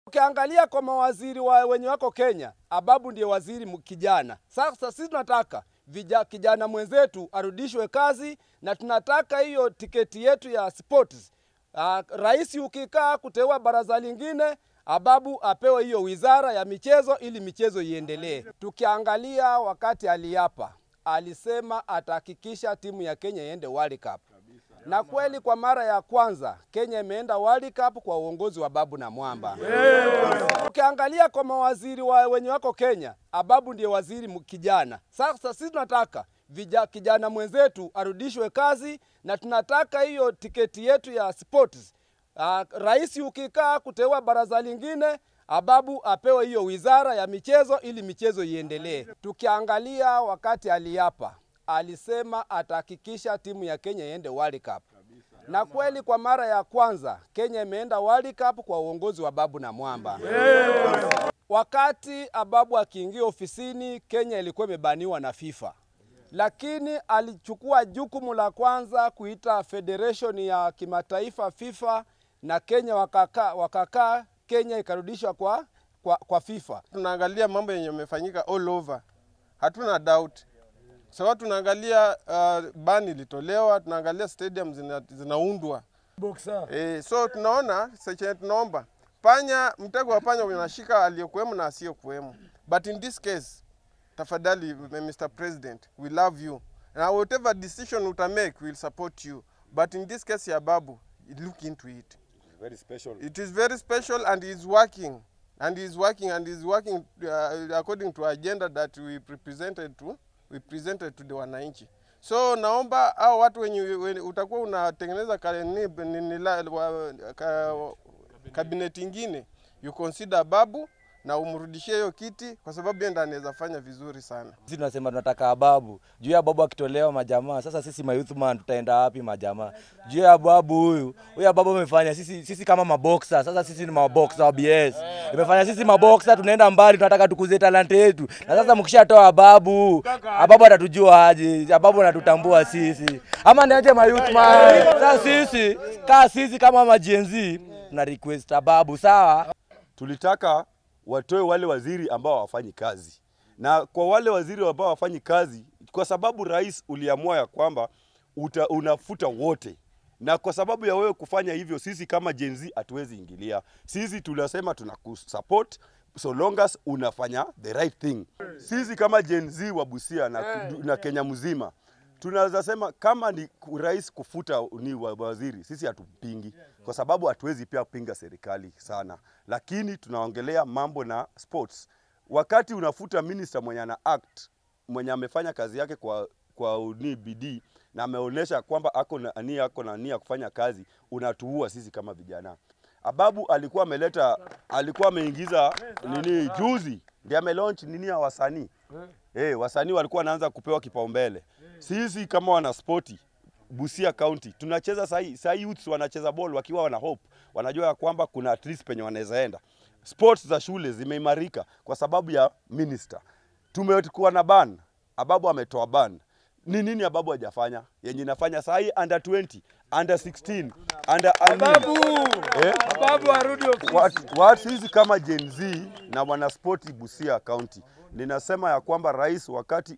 Ukiangalia kwa mawaziri wenye wako Kenya, Ababu ndiye waziri kijana. Sasa sisi tunataka kijana mwenzetu arudishwe kazi, na tunataka hiyo tiketi yetu ya sports. Rais ukikaa kuteua baraza lingine, Ababu apewe hiyo wizara ya michezo ili michezo iendelee. Tukiangalia wakati aliapa, alisema atahakikisha timu ya Kenya iende World Cup. Na kweli kwa mara ya kwanza Kenya imeenda World Cup kwa uongozi wa Ababu Namwamba. Ukiangalia kwa mawaziri wenye wako Kenya, Ababu ndiye waziri kijana. Sasa sisi tunataka kijana mwenzetu arudishwe kazi, na tunataka hiyo tiketi yetu ya sports. Rais ukikaa kuteua baraza lingine, Ababu apewe hiyo wizara ya michezo ili michezo iendelee. Tukiangalia wakati aliapa, alisema atahakikisha timu ya Kenya iende World Cup. Na kweli kwa mara ya kwanza Kenya imeenda World Cup kwa uongozi wa Ababu Namwamba. Wakati Ababu akiingia ofisini, Kenya ilikuwa imebaniwa na FIFA. Lakini alichukua jukumu la kwanza kuita federation ya kimataifa FIFA, na Kenya wakakaa Kenya ikarudishwa kwa FIFA. Tunaangalia mambo yenye yamefanyika all over. Hatuna doubt. So tunaangalia ban ilitolewa, tunaangalia stadium zinaundwa. So tunaona tunaomba mtego wa panya unashika aliyokuwemo na asiyokuwemo. But in this case, tafadhali Mr. President, we love you. And whatever decision you make, we'll support you. But in this case, Ababu, look into it. Very special. It is very special, and he's working. And he's working according to agenda that we presented to the wananchi. So naomba hao watu wenye utakuwa unatengeneza cabinet ingine, you consider Ababu na umrudishie hiyo kiti, kwa sababu yeye ndiye anaweza fanya vizuri sana. Sisi tunasema tunataka Ababu. Juu ya Ababu akitolewa majamaa, sasa sisi youth man tutaenda wapi majamaa? Juu ya Ababu huyu Ababu amefanya sisi kama maboxer. Sasa sisi ni maboxer wa BS. Imefanya sisi maboxer tunaenda mbali, tunataka tukuze talent yetu. Na sasa mkishatoa Ababu atatujua aje? Ababu anatutambua sisi. Ama niaje youth man? Sasa sisi kama Gen Z na request Ababu, sawa? Tulitaka watoe wale waziri ambao hawafanyi kazi. Na kwa wale waziri ambao hawafanyi kazi, kwa sababu rais uliamua ya kwamba unafuta wote. Na kwa sababu ya wewe kufanya hivyo, sisi kama Gen Z hatuwezi ingilia. Sisi tunasema tunakusupport so long as unafanya the right thing. Sisi kama Gen Z wa Busia na Kenya mzima, tunaweza sema kama ni rais kufuta ni waziri, sisi hatupingi, kwa sababu hatuwezi pia pinga serikali sana. Lakini tunaongelea mambo na sports. Wakati unafuta minister mwenye ana act, mwenye amefanya kazi yake kwa bidii na ameonyesha kwamba ako na nia kufanya kazi, unatuua sisi kama vijana. Ababu alikuwa ameingiza juzi ndiye amelaunch ya wasanii. Wasanii walikuwa wanaanza kupewa kipaumbele. Sisi kama wana sporti Busia County tunacheza sai youths wanacheza ball wakiwa wana hope. Wanajua ya kwamba kuna at least penye wanaweza enda. Sports za shule zimeimarika kwa sababu ya minister. Tumekuwa na ban. Ababu ametoa ban. Ni nini Ababu hajafanya? Yenye inafanya sai under 20, under 16, under Ababu arudi ofisi. Watu hizi kama Gen Z na wana sporti Busia County, ninasema ya kwamba rais wakati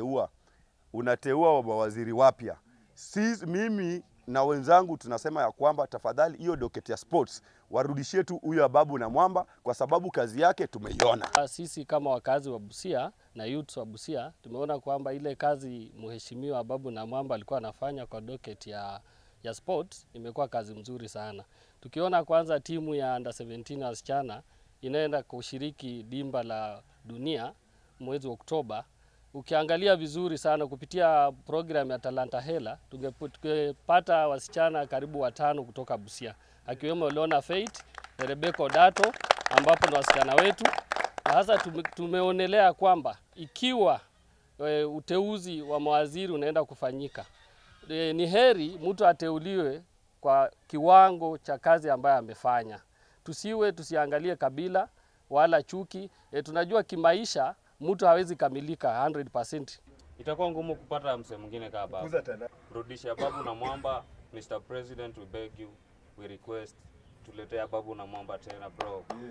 unateua mawaziri wapya, mimi na wenzangu tunasema ya kwamba tafadhali hiyo doketi ya sports warudishie tu huyo Ababu Namwamba, kwa sababu kazi yake tumeiona. Sisi kama wakazi wa Busia na youths wa Busia tumeona kwamba ile kazi mheshimiwa Ababu Namwamba alikuwa anafanya kwa doketi ya sports imekuwa kazi mzuri sana. Tukiona kwanza timu ya under 17 wasichana inaenda kushiriki dimba la dunia mwezi wa Oktoba. Ukiangalia vizuri sana kupitia program ya Talanta Hela, tungepata wasichana karibu 5 kutoka Busia, akiwemo Lona Faith, Rebecca Dato, ambapo ni wasichana wetu. Sasa tumeonelea kwamba ikiwa uteuzi wa mawaziri unaenda kufanyika, ni heri mtu ateuliwe kwa kiwango cha kazi ambayo amefanya. Tusiangalie kabila wala chuki. Tunajua kimaisha mtu hawezi kamilika 100%. Itakuwa ngumu kupata mse mwingine kama Ababu. Rudisha Ababu Namwamba. Mr. President, we beg you, we request, tulete Ababu Namwamba tena bro.